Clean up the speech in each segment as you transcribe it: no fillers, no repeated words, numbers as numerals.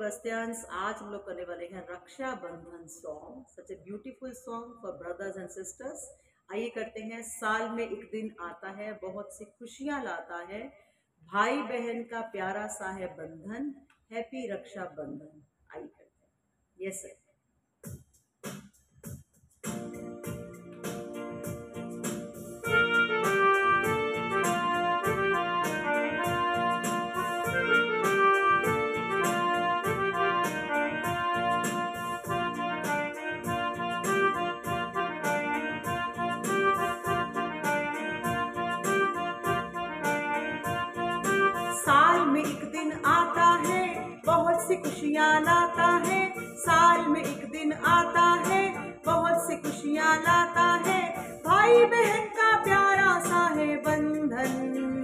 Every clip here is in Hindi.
अगस्त्यान्स। आज हम लोग करने वाले हैं Rakshabandhan song, such a beautiful song for brothers and sisters. आइए करते हैं। साल में एक दिन आता है, बहुत सी खुशियां लाता है, भाई बहन का प्यारा सा है बंधन, हैप्पी रक्षाबंधन। आइए करते हैं। Yes sir. साल में एक दिन आता है, बहुत सी खुशियाँ लाता है। साल में एक दिन आता है, बहुत सी खुशियाँ लाता है, भाई बहन का प्यारा सा है बंधन,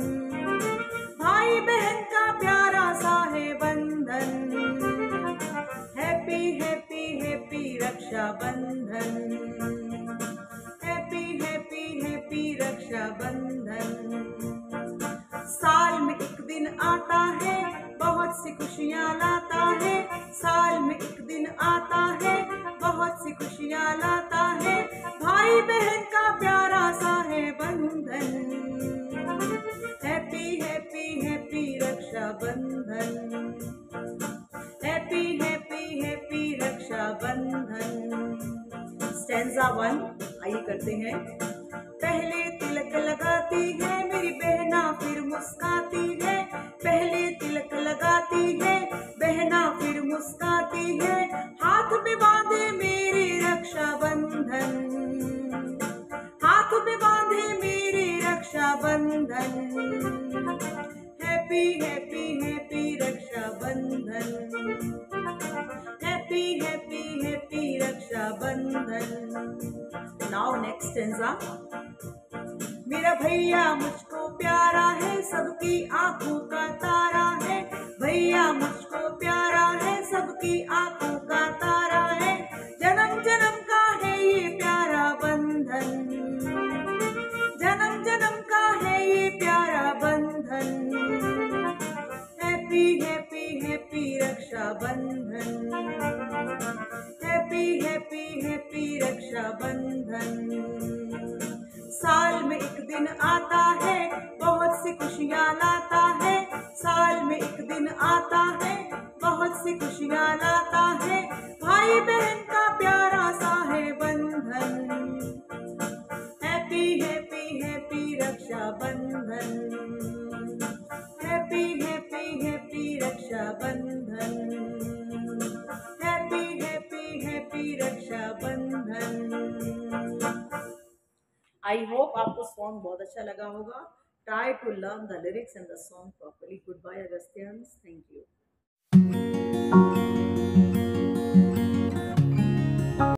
भाई बहन का प्यारा सा है बंधन, happy happy happy Rakshabandhan, happy happy happy Rakshabandhan. साल में एक दिन आता है, बहुत सी खुशियाँ लाता है। साल में एक दिन आता है, बहुत सी खुशियाँ लाता है, भाई बहन का प्यारा सा है बंधन, happy happy happy Rakshabandhan, happy happy happy Rakshabandhan. Stanza 1 आइए करते हैं। पहले तिलक लगाती है मेरी बहना, फिर मुस्काती है। पहले तिलक लगाती है बहना, फिर मुस्काती है, हाथ में बांधे मेरे रक्षाबंधन, हाथ में बांधे मेरे Rakshabandhan, happy happy happy Rakshabandhan, happy happy happy Rakshabandhan. Now next stanza. मेरा भैया मुझको प्यारा है, सबकी आंखों का तारा है। भैया मुझको प्यारा है, सबकी आंखों का तारा है, जन्म जन्म का है ये प्यारा बंधन, जन्म जन्म का है ये प्यारा बंधन, happy happy happy Rakshabandhan, happy happy happy Rakshabandhan. साल में एक दिन आता है, बहुत सी खुशियाँ लाता है। साल में एक दिन आता है, बहुत सी खुशियाँ लाता है, भाई बहन का प्यारा सा है बंधन, happy happy happy Rakshabandhan, happy happy happy Rakshabandhan, happy happy happy Rakshabandhan. I hope आपको सॉन्ग बहुत अच्छा लगा होगा। Try to learn the lyrics and the song properly. Good bye अगस्त्यान्स, थैंक यू।